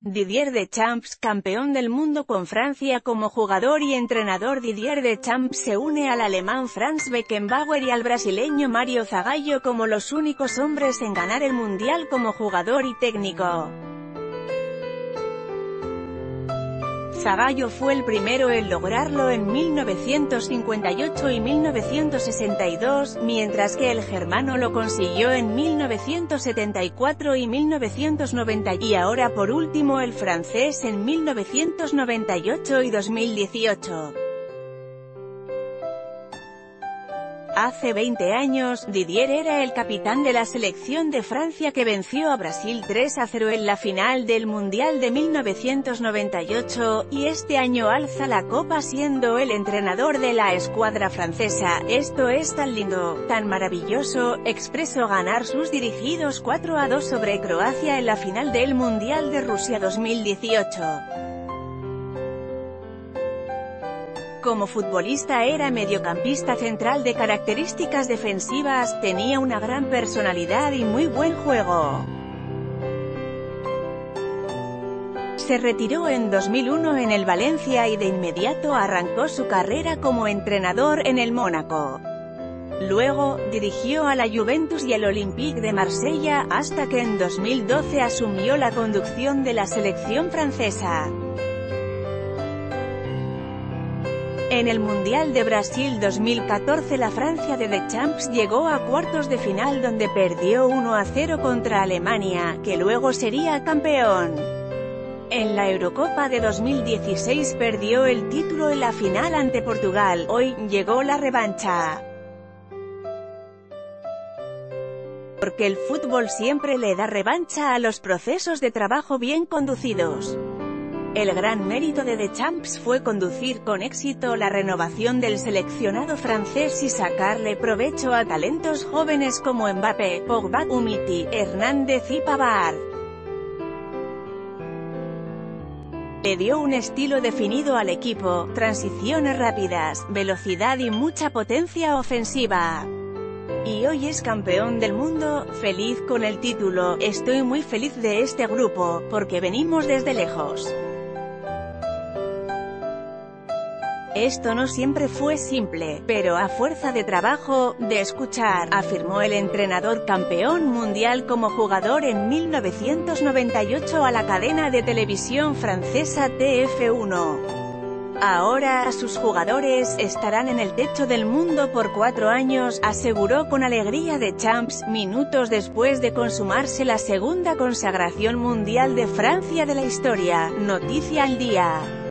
Didier Deschamps, campeón del mundo con Francia como jugador y entrenador. Didier Deschamps se une al alemán Franz Beckenbauer y al brasileño Mario Zagallo como los únicos hombres en ganar el Mundial como jugador y técnico. Zagallo fue el primero en lograrlo en 1958 y 1962, mientras que el germano lo consiguió en 1974 y 1990, y ahora por último el francés en 1998 y 2018. Hace 20 años, Didier era el capitán de la selección de Francia que venció a Brasil 3-0 en la final del Mundial de 1998, y este año alza la copa siendo el entrenador de la escuadra francesa. Esto es tan lindo, tan maravilloso, expresó ganar sus dirigidos 4-2 sobre Croacia en la final del Mundial de Rusia 2018. Como futbolista era mediocampista central de características defensivas, tenía una gran personalidad y muy buen juego. Se retiró en 2001 en el Valencia y de inmediato arrancó su carrera como entrenador en el Mónaco. Luego, dirigió a la Juventus y el Olympique de Marsella, hasta que en 2012 asumió la conducción de la selección francesa. En el Mundial de Brasil 2014 la Francia de Deschamps llegó a cuartos de final donde perdió 1-0 contra Alemania, que luego sería campeón. En la Eurocopa de 2016 perdió el título en la final ante Portugal. Hoy llegó la revancha. Porque el fútbol siempre le da revancha a los procesos de trabajo bien conducidos. El gran mérito de Deschamps fue conducir con éxito la renovación del seleccionado francés y sacarle provecho a talentos jóvenes como Mbappé, Pogba, Umtiti, Hernández y Pavard. Le dio un estilo definido al equipo, transiciones rápidas, velocidad y mucha potencia ofensiva. Y hoy es campeón del mundo, feliz con el título. Estoy muy feliz de este grupo, porque venimos desde lejos. Esto no siempre fue simple, pero a fuerza de trabajo, de escuchar, afirmó el entrenador campeón mundial como jugador en 1998 a la cadena de televisión francesa TF1. Ahora, sus jugadores estarán en el techo del mundo por 4 años, aseguró con alegría Deschamps, minutos después de consumarse la segunda consagración mundial de Francia de la historia. Noticia al día.